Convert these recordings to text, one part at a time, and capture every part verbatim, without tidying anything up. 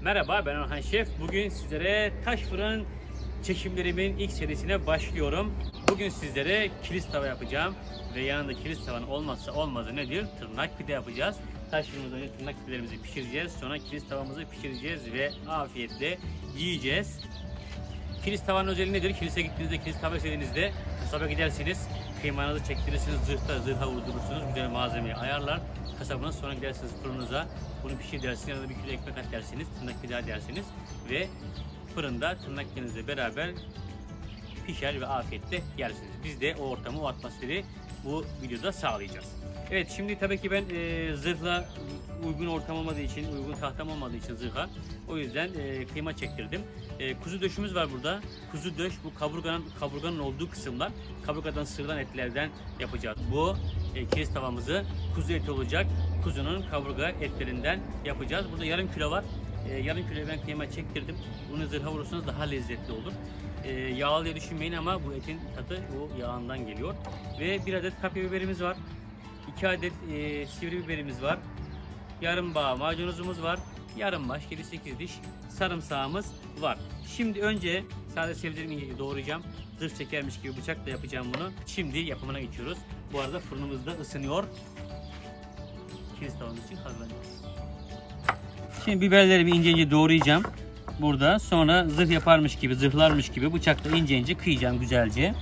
Merhaba, ben Orhan Şef. Bugün sizlere taş fırın çekimlerimin ilk serisine başlıyorum. Bugün sizlere kilis tava yapacağım ve yanında kilis tavanın olmazsa olmazı nedir? Tırnak pide yapacağız. Taş fırınımızda önce tırnak pidelerimizi pişireceğiz, sonra kilis tavamızı pişireceğiz ve afiyetle yiyeceğiz. Kilis tavanın özelliği nedir? Kilise gittiğinizde, kilis tava istediğinizde kasaba gidersiniz, kıymanızı çektirirsiniz, zırhta zırha vurdurursunuz, güzel malzemeyi ayarlar. Kasabına sonra gidersiniz fırınıza, bunu pişir dersiniz, yanında bir kilo ekmek at dersiniz, tırnak pide dersiniz ve fırında tırnak pidenizle beraber pişer ve afiyetle yersiniz. Biz de o ortamı, o atmosferi bu videoda sağlayacağız. Evet, şimdi tabii ki ben e, zırhla uygun ortam olmadığı için, uygun tahtam olmadığı için zırha, o yüzden e, kıyma çektirdim. E, kuzu döşümüz var burada. Kuzu döş, bu kaburganın, kaburganın olduğu kısımlar. Kaburgadan sıyrılan etlerden yapacağız. Bu e, kilis tavamızı kuzu eti olacak. Kuzunun kaburga etlerinden yapacağız. Burada yarım kilo var. E, yarım kilo ben kıyma çektirdim. Bunu zırha vurursanız daha lezzetli olur. E, yağlı diye düşünmeyin ama bu etin tadı o yağından geliyor. Ve bir adet kapya biberimiz var. iki adet e, sivri biberimiz var. Yarım bağ maydanoz var. Yarım baş, yedi sekiz diş sarımsağımız var. Şimdi önce sadece sebzelerimi ince doğrayacağım. Zırh çekermiş gibi bıçakla yapacağım bunu. Şimdi yapımına geçiyoruz. Bu arada fırınımız da ısınıyor. Kilis tavamız için hazırlanıyor. Şimdi biberlerimi ince ince doğrayacağım. Burada sonra zırh yaparmış gibi, zırhlarmış gibi bıçakla ince ince kıyacağım güzelce.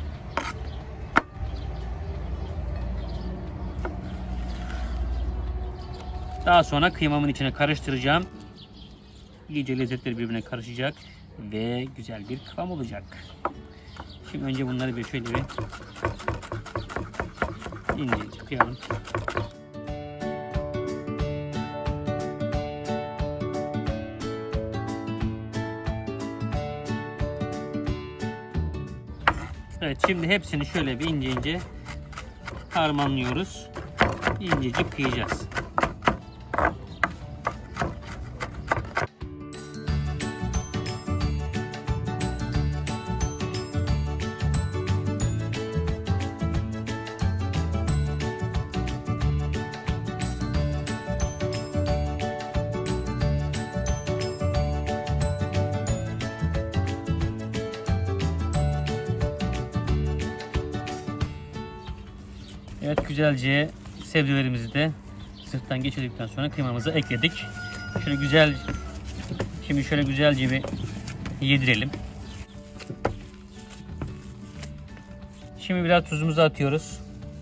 Daha sonra kıymamın içine karıştıracağım. İyice lezzetleri birbirine karışacak ve güzel bir kıvam olacak. Şimdi önce bunları bir şöyle bir ince ince kıyalım. Evet, şimdi hepsini şöyle bir ince ince harmanlıyoruz. İncecik kıyacağız. Evet, güzelce sebzelerimizi de sırttan geçirdikten sonra kıymamızı ekledik. Şöyle güzel, şimdi şöyle güzelce bir yedirelim. Şimdi biraz tuzumuzu atıyoruz.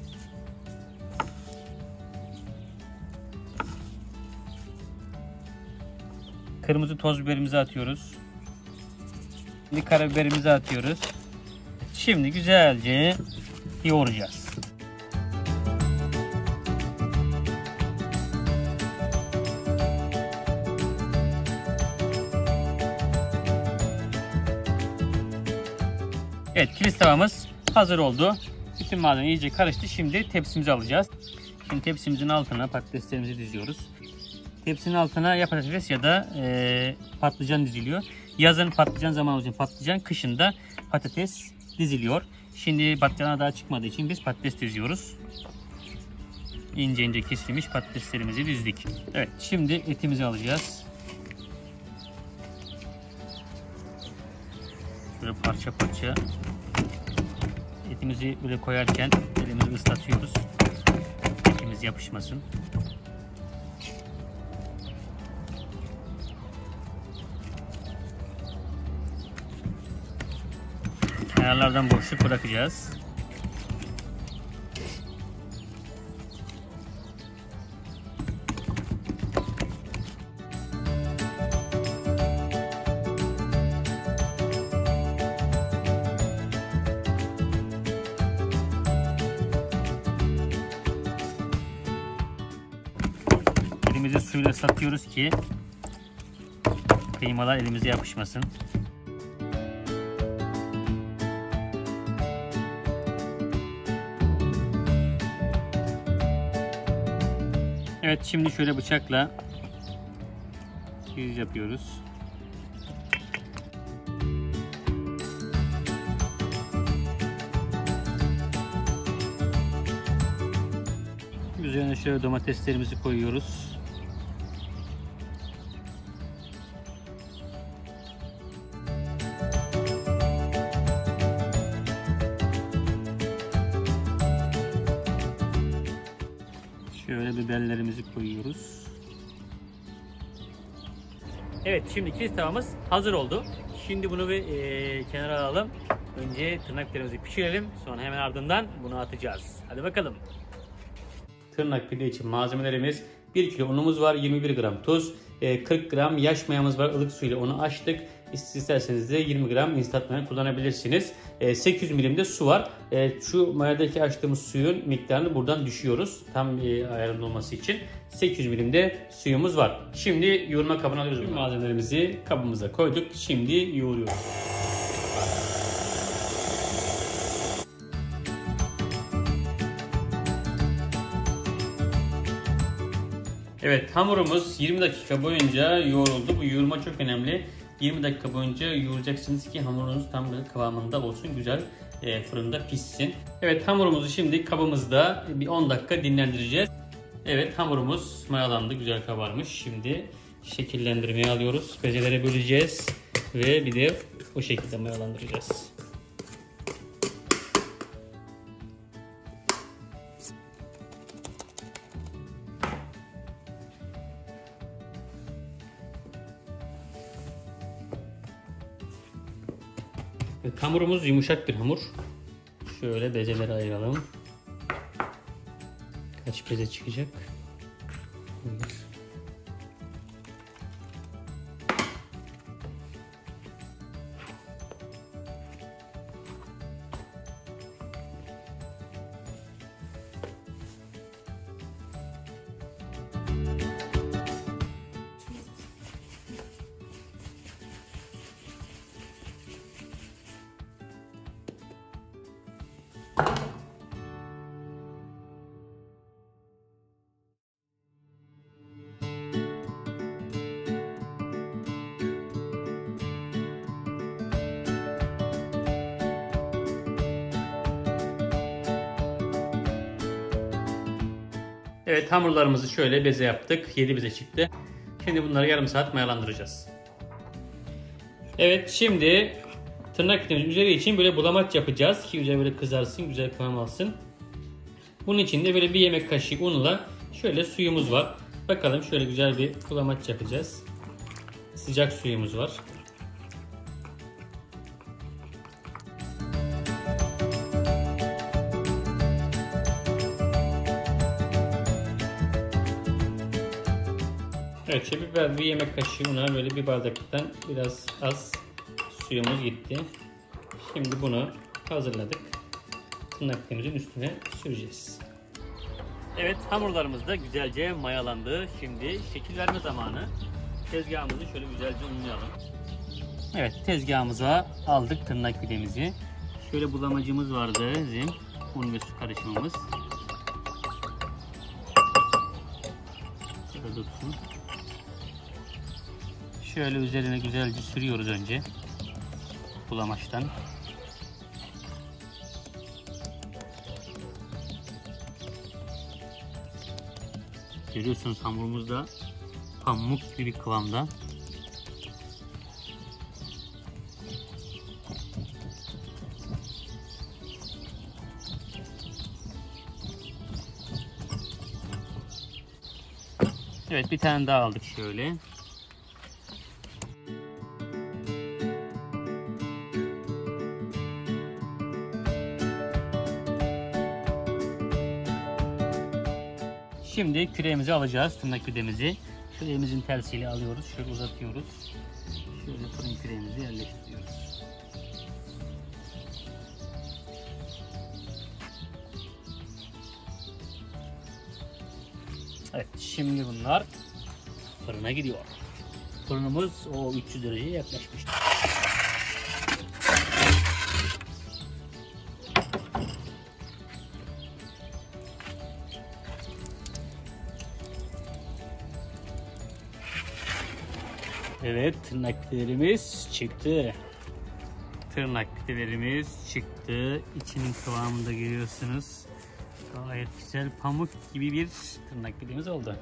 Kırmızı toz biberimizi atıyoruz. Şimdi karabiberimizi atıyoruz. Şimdi güzelce yoğuracağız. Evet, kilis tavamız hazır oldu. Bütün malzeme iyice karıştı. Şimdi tepsimizi alacağız. Şimdi tepsimizin altına patateslerimizi diziyoruz. Tepsinin altına ya patates ya da e, patlıcan diziliyor. Yazın patlıcan zamanı için patlıcan, kışın da patates diziliyor. Şimdi patlıcanlar daha çıkmadığı için biz patates diziyoruz. İnce ince kesilmiş patateslerimizi dizdik. Evet, şimdi etimizi alacağız. Böyle parça parça etimizi böyle koyarken elimizi ıslatıyoruz. Etimiz yapışmasın. Kenarlardan boşluk bırakacağız. Elimizi suyla ıslatıyoruz ki kıymalar elimize yapışmasın. Evet, şimdi şöyle bıçakla yüz yapıyoruz. Üzerine şöyle domateslerimizi koyuyoruz. biberlerimizi koyuyoruz. Evet, şimdi kilis tavamız hazır oldu. Şimdi bunu bir e, kenara alalım. Önce tırnak pidelerimizi pişirelim. Sonra hemen ardından bunu atacağız. Hadi bakalım. Tırnak pide için malzemelerimiz: bir kilo unumuz var, yirmi bir gram tuz, kırk gram yaş mayamız var, ılık suyla onu açtık. İsterseniz de yirmi gram instant maya kullanabilirsiniz. sekiz yüz milimde su var. Şu mayadaki açtığımız suyun miktarını buradan düşüyoruz. Tam ayarında olması için. sekiz yüz milimde suyumuz var. Şimdi yoğurma kabına alıyoruz. Tüm malzemelerimizi kabımıza koyduk. Şimdi yoğuruyoruz. Evet, hamurumuz yirmi dakika boyunca yoğruldu. Bu yoğurma çok önemli. yirmi dakika boyunca yoğuracaksınız ki hamurunuz tam böyle kıvamında olsun, güzel e, fırında pişsin. Evet, hamurumuzu şimdi kabımızda bir on dakika dinlendireceğiz. Evet, hamurumuz mayalandı, güzel kabarmış. Şimdi şekillendirmeye alıyoruz. Bezelere böleceğiz ve bir de o şekilde mayalandıracağız. Evet, hamurumuz yumuşak bir hamur. Şöyle bezeleri ayıralım. Kaç beze çıkacak? Bir. Evet, hamurlarımızı şöyle beze yaptık. yedi beze çıktı. Şimdi bunları yarım saat mayalandıracağız. Evet, şimdi tırnak pidemizin üzeri için böyle bulamaç yapacağız ki üzeri böyle kızarsın, güzel kıvam alsın. Bunun için de böyle bir yemek kaşığı unla şöyle suyumuz var. Bakalım, şöyle güzel bir bulamaç yapacağız. Sıcak suyumuz var. Evet, şimdi bir, bir yemek kaşığı una, böyle bir bardaktan biraz az suyumuz gitti. Şimdi bunu hazırladık. Tırnak pidemizin üstüne süreceğiz. Evet, hamurlarımız da güzelce mayalandı. Şimdi şekil verme zamanı. Tezgahımızı şöyle güzelce unlayalım. Evet, tezgahımıza aldık tırnak pidemizi. Şöyle bulamacımız vardı bizim. Un ve su karışımımız. Şöyle dursun. Şöyle üzerine güzelce sürüyoruz önce bulamaçtan. Görüyorsunuz, hamurumuz da pamuk gibi bir kıvamda. Evet, bir tane daha aldık şöyle. Şimdi küreğimizi alacağız, tırnak pidemizi. Şöyle elimizin tersiyle alıyoruz, şöyle uzatıyoruz. Şöyle fırın küreğimizi yerleştiriyoruz. Evet, şimdi bunlar fırına gidiyor. Fırınımız o üç yüz dereceye yaklaşmış. Evet, tırnak pidelerimiz çıktı. Tırnak pidelerimiz çıktı. İçinin kıvamını da görüyorsunuz. Gayet güzel, pamuk gibi bir tırnak pidemiz oldu.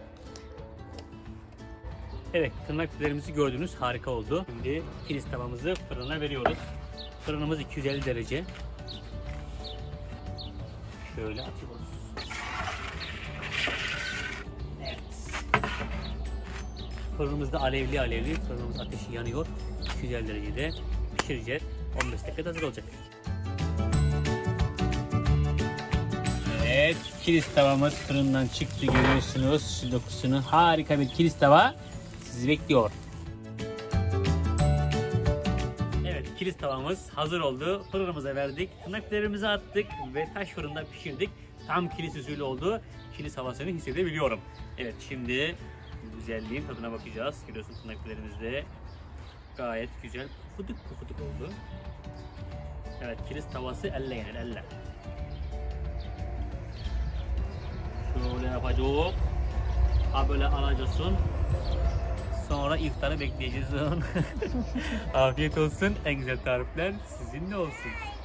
Evet, tırnak pidelerimizi gördünüz, harika oldu. Şimdi kilis tavamızı fırına veriyoruz. Fırınımız iki yüz elli derece. Şöyle atıyoruz. Fırınımızda alevli alevli, fırınımız ateşi yanıyor. iki yüz elli derecede pişireceğiz. on beş dakikada hazır olacak. Evet, kilis tavamız fırından çıktı, görüyorsunuz şu dokusunu. Harika bir kilis tava sizi bekliyor. Evet, kilis tavamız hazır oldu. Fırınımıza verdik, tırnaklarımızı attık ve taş fırında pişirdik. Tam kilis usulü oldu. Kilis havasını hissedebiliyorum. Evet, şimdi güzelliğin tadına bakacağız. Görüyorsunuz tırnaklarımızda gayet güzel pufuduk pufuduk oldu. Evet, kilis tavası elle yenir, elle. Şöyle yapacağım. Ha böyle alacaksın. Sonra iftarı bekleyeceğiz. Afiyet olsun. En güzel tarifler sizinle olsun.